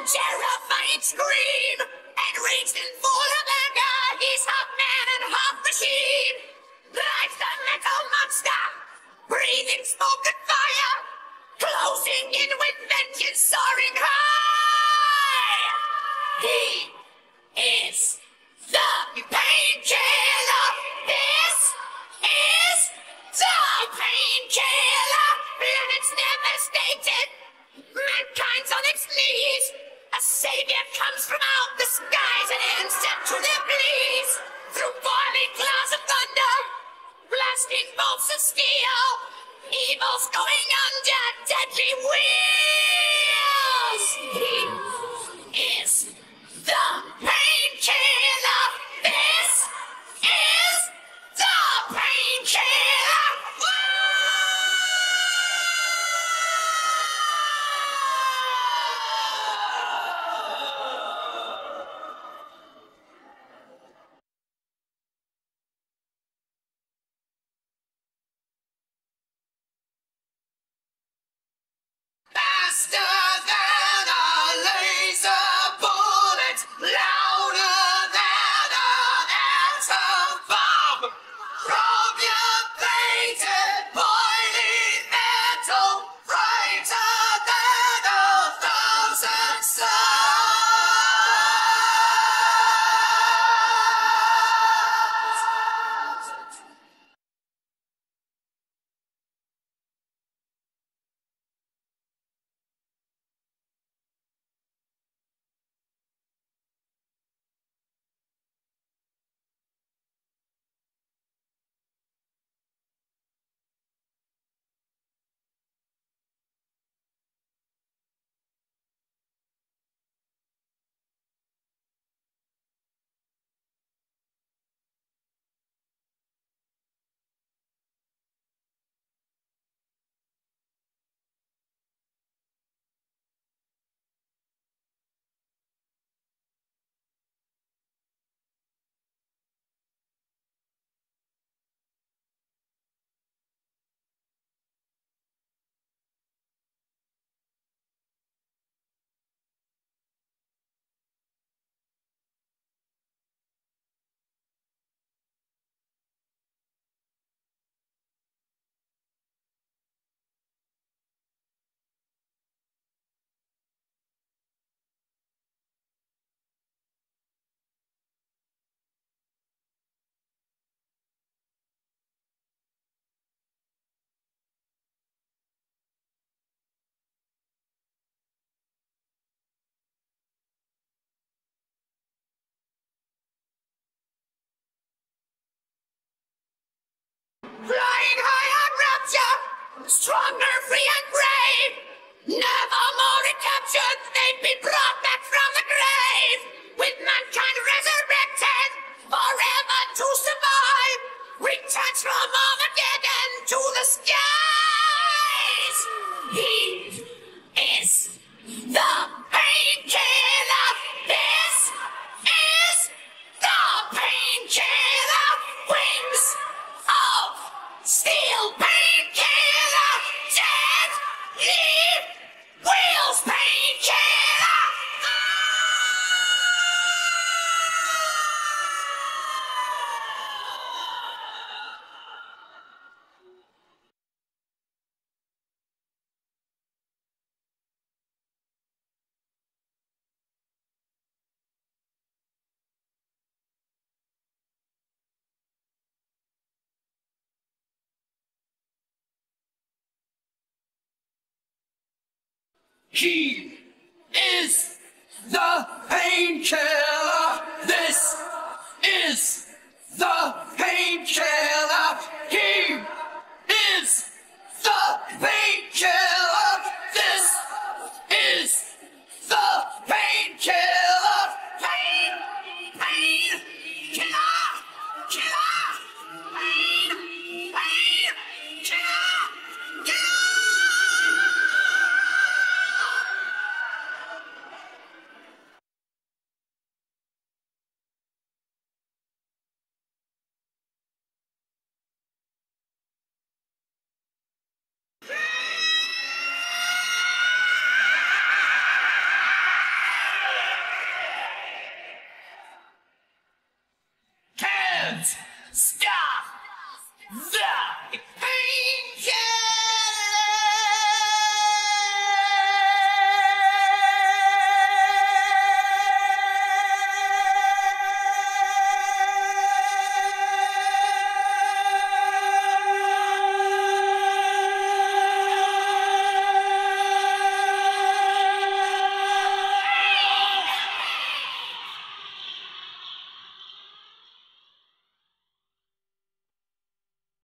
terrified scream, enraged and full of anger, he's half man and half machine. Like the metal monster, breathing smoke and fire, closing in with vengeance, soaring high. He is the Painkiller. This is the Painkiller. Planets devastated, mankind's on its knees. A savior comes from out the skies, an answer to their pleas. Through boiling clouds of thunder, blasting bolts of steel, evil's going under deadly wheels. He is the Painkiller. This is the Painkiller. Faster than a laser bullet, louder than an atom bomb. From your plated boiling metal, brighter than 1,000 suns. Flying high on rapture, stronger, free and brave. Never more recaptured, they'd be brought back from the grave. With mankind resurrected, forever to survive. Returns from Armageddon to the skies. He is the Painkiller. This is the Painkiller. Wings of steel, Painkiller. Deadly wheels, Painkiller. He is the Painkiller. This is the Painkiller. He is the Painkiller. This is the Painkiller. Pain, pain, killer, killer, pain, pain, killer, killer. Stop the